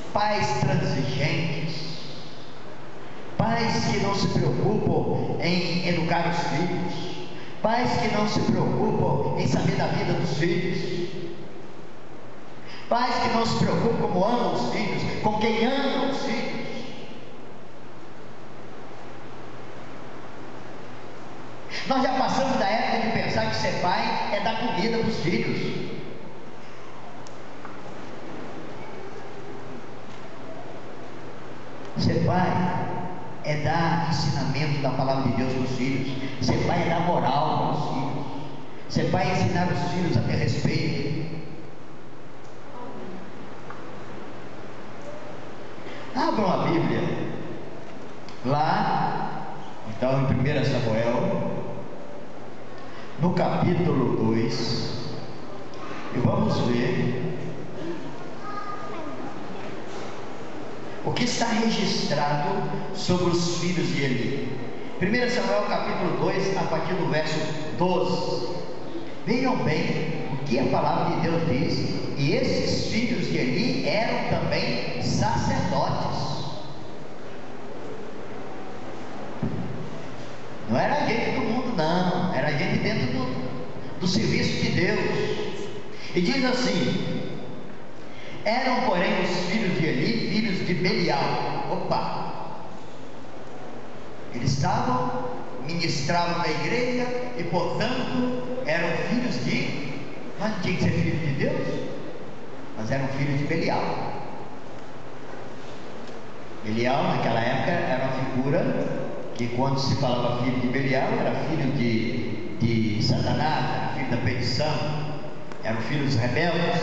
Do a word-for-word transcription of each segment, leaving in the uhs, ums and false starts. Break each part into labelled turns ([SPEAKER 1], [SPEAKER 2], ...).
[SPEAKER 1] pais transigentes, pais que não se preocupam em educar os filhos, pais que não se preocupam em saber da vida dos filhos, pais que não se preocupam como amam os filhos, com quem amam os filhos. Nós já passamos da época de pensar que ser pai é dar comida para os filhos. Ser pai é dar ensinamento da palavra de Deus para os filhos. Ser pai é dar moral para os filhos. Ser pai é ensinar os filhos a ter respeito. Abram a Bíblia lá, então, em primeiro Samuel, no capítulo dois, e vamos ver o que está registrado sobre os filhos de Eli. primeiro Samuel capítulo dois, a partir do verso doze. Vejam bem o que a palavra de Deus diz. E esses filhos de Eli eram também sacerdotes. Não era gente do mundo, não. Era gente dentro do, do serviço de Deus. E diz assim: eram, porém, os filhos de Eli, filhos de Belial. Opa! Eles estavam, ministravam na igreja e, portanto, eram filhos de... Mas não tinha que ser filho de Deus? Mas eram filhos de Belial. Belial, naquela época, era uma figura que, quando se falava filho de Belial, era filho de, de Satanás, era filho da perdição, eram filhos rebeldes.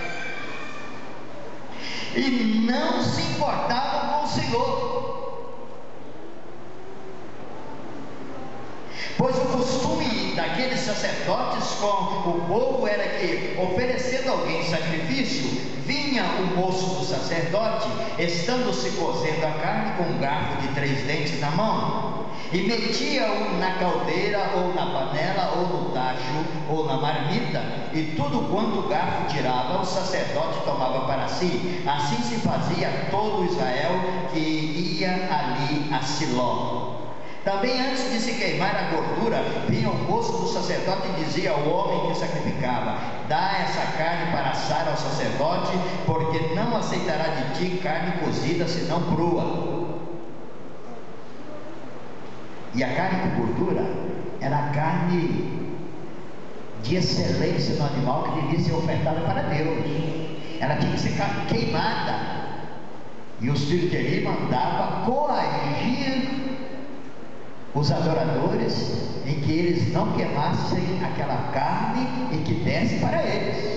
[SPEAKER 1] E não se importavam com o Senhor, pois o costume daqueles sacerdotes com o povo era que, oferecendo alguém sacrifício, vinha o moço do sacerdote, estando-se cozendo a carne com um garfo de três dentes na mão, e metia-o na caldeira, ou na panela, ou no tacho, ou na marmita, e tudo quanto o garfo tirava, o sacerdote tomava para si. Assim se fazia todo Israel que ia ali a Siló. Também, antes de se queimar a gordura, vinha o moço do sacerdote e dizia ao homem que sacrificava: dá essa carne para assar ao sacerdote, porque não aceitará de ti carne cozida, senão crua. E a carne com gordura era a carne de excelência no animal, que devia ser ofertada para Deus. Ela tinha que ser queimada. E os filhos de Eli mandavam coagir os adoradores em que eles não queimassem aquela carne e que desse para eles.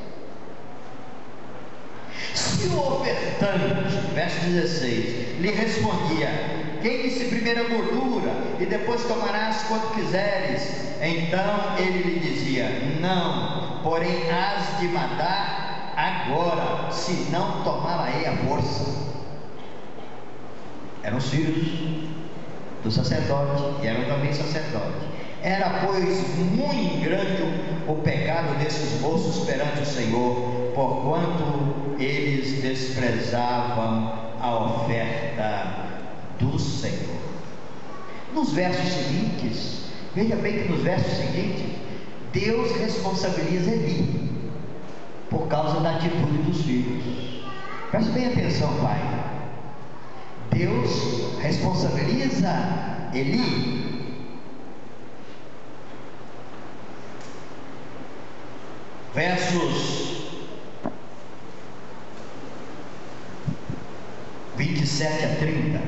[SPEAKER 1] Se o ofertante, verso dezesseis, lhe respondia: queime-se primeiro a gordura e depois tomarás quanto quiseres, então ele lhe dizia: não, porém has de matar agora, senão tomá-la-ei à força. Eram os filhos do sacerdote, e eram também sacerdotes. Era, pois, muito grande o pecado desses moços perante o Senhor, porquanto eles desprezavam a oferta do Senhor. Nos versos seguintes, veja bem que nos versos seguintes, Deus responsabiliza Eli por causa da atitude dos filhos. Preste bem atenção, pai. Deus responsabiliza Eli versos vinte e sete a trinta.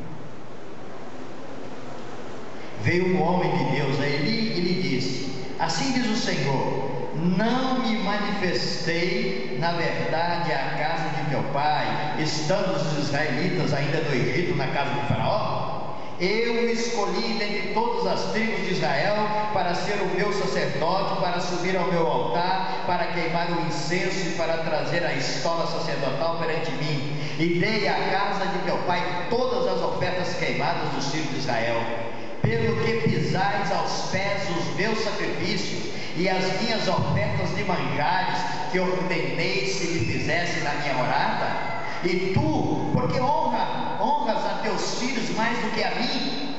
[SPEAKER 1] Veio um homem de Deus a Eli e lhe disse: assim diz o Senhor, não me manifestei na verdade à casa de teu pai, estando os israelitas ainda no Egito, na casa de Faraó? Eu o escolhi dentre todas as tribos de Israel para ser o meu sacerdote, para subir ao meu altar, para queimar o incenso e para trazer a estola sacerdotal perante mim. E dei à casa de teu pai todas as ofertas queimadas dos filhos de Israel. Pelo que pisais aos pés os meus sacrifícios e as minhas ofertas de manjares, que ordenei se lhe fizesse na minha morada, E tu, porque honra, honras a teus filhos mais do que a mim,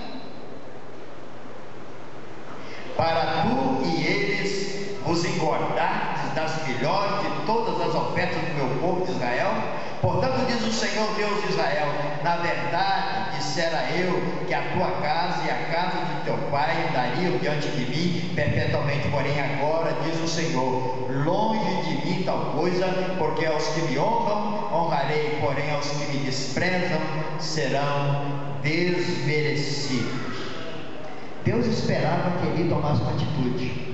[SPEAKER 1] para tu e eles vos engordardes das melhores de todas as ofertas do meu povo de Israel. Portanto, diz o Senhor Deus de Israel: na verdade, dissera eu que a tua casa e a casa de teu pai dariam diante de mim perpetuamente, porém agora, diz o Senhor, longe de mim tal coisa, porque aos que me honram honrarei, porém aos que me desprezam serão desmerecidos. Deus esperava que ele tomasse uma atitude,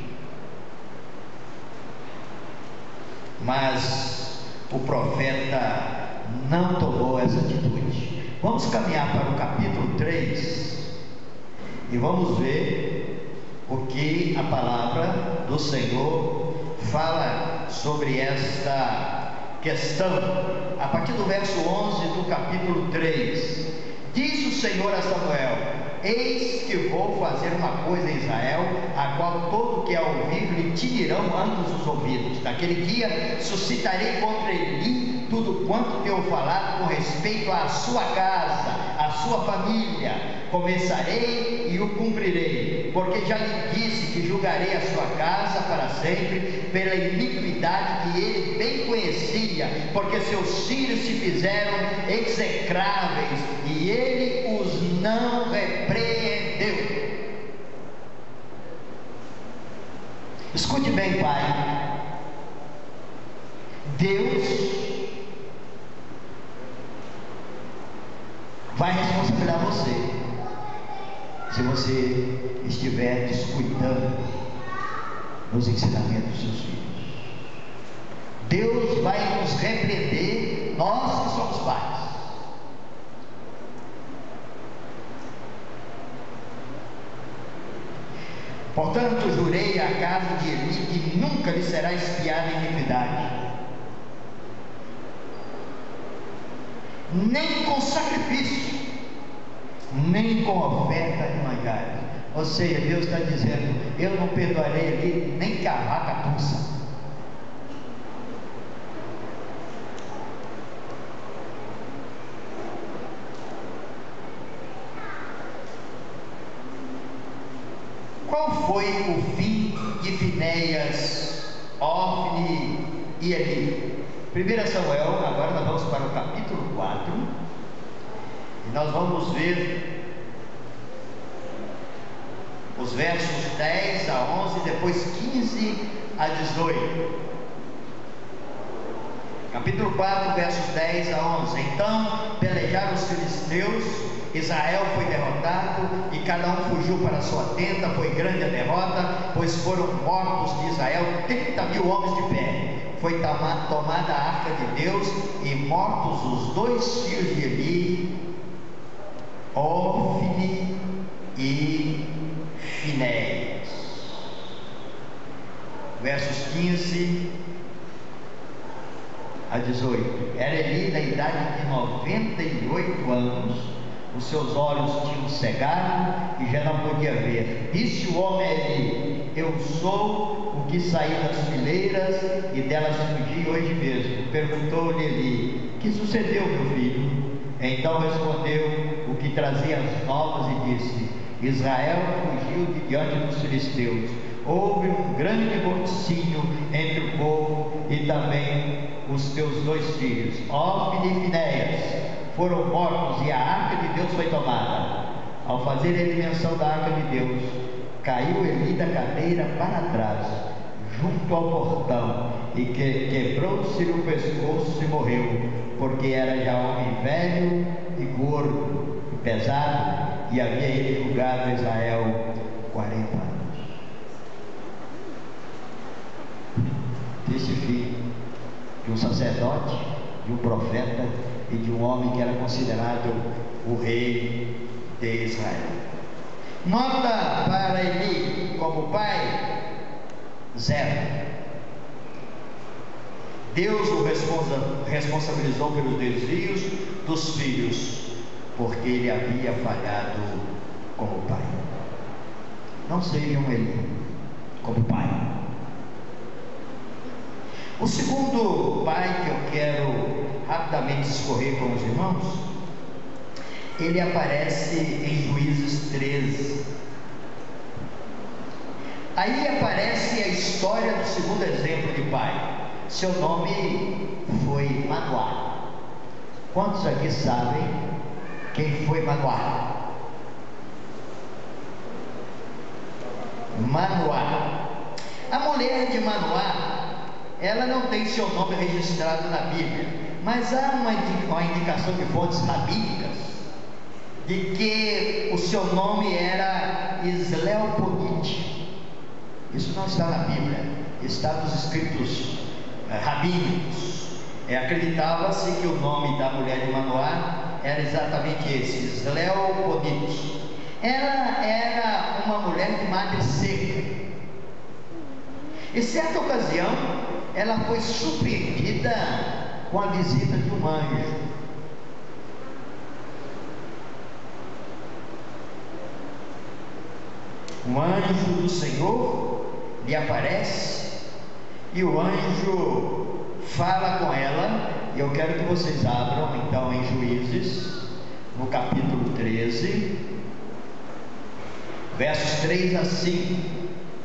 [SPEAKER 1] mas o profeta não tomou essa atitude. Vamos caminhar para o capítulo três e vamos ver o que a palavra do Senhor fala sobre esta questão. A partir do verso onze do capítulo três, diz o Senhor a Samuel: eis que vou fazer uma coisa em Israel, a qual todo que a ouvir lhe tinirão ambos os ouvidos. Naquele dia suscitarei contra ele tudo quanto tenho falado com respeito à sua casa, à sua família. Começarei e o cumprirei, porque já lhe disse que julgarei a sua casa para sempre pela iniquidade que ele bem conhecia, porque seus filhos se fizeram execráveis e ele os não repreendeu. Escute bem, pai. Deus vai responsabilizar você se você estiver descuidando nos ensinamentos dos seus filhos. Deus vai nos repreender, nós que somos pais. Portanto, jurei à casa de Eli que nunca lhe será espiada iniquidade, nem com sacrifício, nem com oferta de manjares. Ou seja, Deus está dizendo: eu não perdoarei ele nem que a vaca tussa. Qual foi o fim de Finéias, Ofni e Eli? primeira Samuel, agora nós vamos para o capítulo quatro, e nós vamos ver os versos dez a onze, depois quinze a dezoito. Capítulo quatro, versos dez a onze. Então pelejaram os filisteus, Israel foi derrotado, e cada um fugiu para a sua tenda. Foi grande a derrota, pois foram mortos de Israel trinta mil homens de pé. Foi tomada a arca de Deus, e mortos os dois filhos de Eli, Ofni e Finéias. Versos quinze a dezoito. Era Eli da idade de noventa e oito anos, os seus olhos tinham cegado e já não podia ver. Disse o homem a Eli: eu sou o que saí das fileiras e delas fugi hoje mesmo. Perguntou-lhe Eli: que sucedeu, meu filho? Então respondeu o que trazia as novas e disse: Israel fugiu de diante dos filisteus. Houve um grande morticínio entre o povo, e também os teus dois filhos, Ofni e Finéias, foram mortos, e a arca de Deus foi tomada. Ao fazer ele menção da arca de Deus, caiu Eli da cadeira para trás, junto ao portão, e que, quebrou-se-lhe o pescoço e morreu, porque era já homem velho e gordo e pesado, e havia ele julgado Israel quarenta anos. Esse filho de um sacerdote, de um profeta e de um homem que era considerado o rei de Israel. Nota para Eli como pai: zero. Deus o responsa, responsabilizou pelos desvios dos filhos, porque ele havia falhado como pai. Não seja um Eli como pai. O segundo pai que eu quero rapidamente discorrer com os irmãos, ele aparece em Juízes treze. Aí aparece a história do segundo exemplo de pai. Seu nome foi Manoá. Quantos aqui sabem quem foi Manoá? Manoá. A mulher de Manoá, ela não tem seu nome registrado na Bíblia, mas há uma, uma indicação de fontes rabínicas de que o seu nome era Isleoponite. Isso não está na Bíblia, está nos escritos eh, rabínicos. É, acreditava-se que o nome da mulher de Manoá era exatamente esse, Isleoponite. Ela era uma mulher de madre seca. Em certa ocasião, ela foi surpreendida com a visita de um anjo. Um anjo do Senhor lhe aparece e o anjo fala com ela. E eu quero que vocês abram então em Juízes, no capítulo treze, versos três a cinco.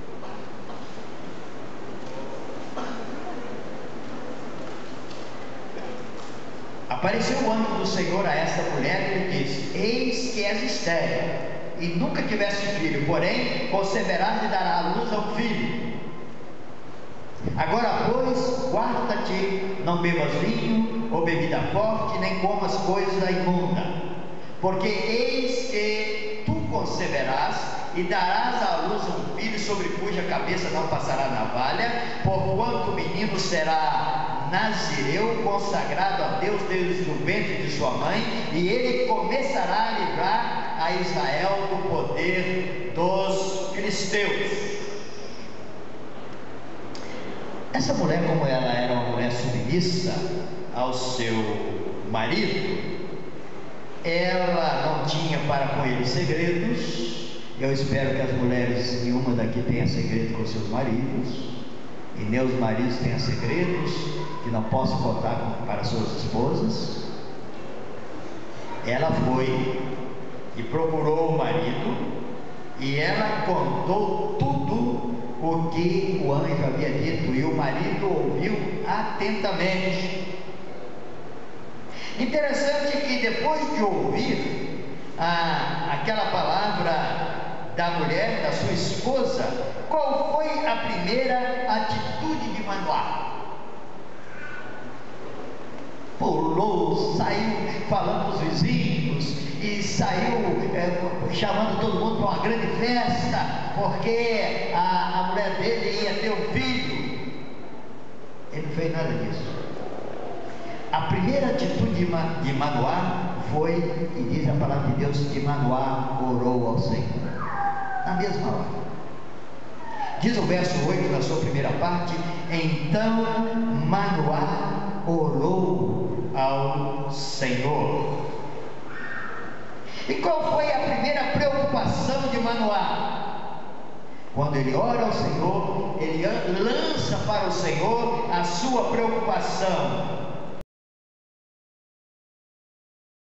[SPEAKER 1] Apareceu o anjo do Senhor a essa mulher e lhe disse: eis que és estéril e nunca tiveste filho, porém conceberás e darás à luz a um filho. Agora, pois, guarda-te, não bebas vinho ou bebida forte, nem comas coisa imunda, porque eis que tu conceberás e darás à luz um filho, sobre cuja cabeça não passará navalha, porquanto o menino será nazireu, consagrado a Deus desde o ventre de sua mãe, e ele começará a livrar a Israel do poder dos filisteus. Essa mulher, como ela era uma mulher submissa ao seu marido, ela não tinha para com ele segredos. Eu espero que as mulheres, nenhuma daqui tenha segredo com seus maridos, e meus maridos tenham segredos que não possam contar para suas esposas. Ela foi e procurou o marido, e ela contou tudo o que o anjo havia dito, e o marido ouviu atentamente. Interessante que depois de ouvir a, aquela palavra da mulher, da sua esposa, qual foi a primeira atitude de Manoá? Pulou, saiu falando com os vizinhos e saiu é, chamando todo mundo para uma grande festa, porque a, a mulher dele ia ter um filho. Ele não fez nada disso. A primeira atitude de, Ma, de Manoá foi, e diz a palavra de Deus, que Manoá orou ao Senhor na mesma hora. Diz o verso oito na sua primeira parte: então Manoá orou ao Senhor. E qual foi a primeira preocupação de Manoá? Quando ele ora ao Senhor, ele lança para o Senhor a sua preocupação: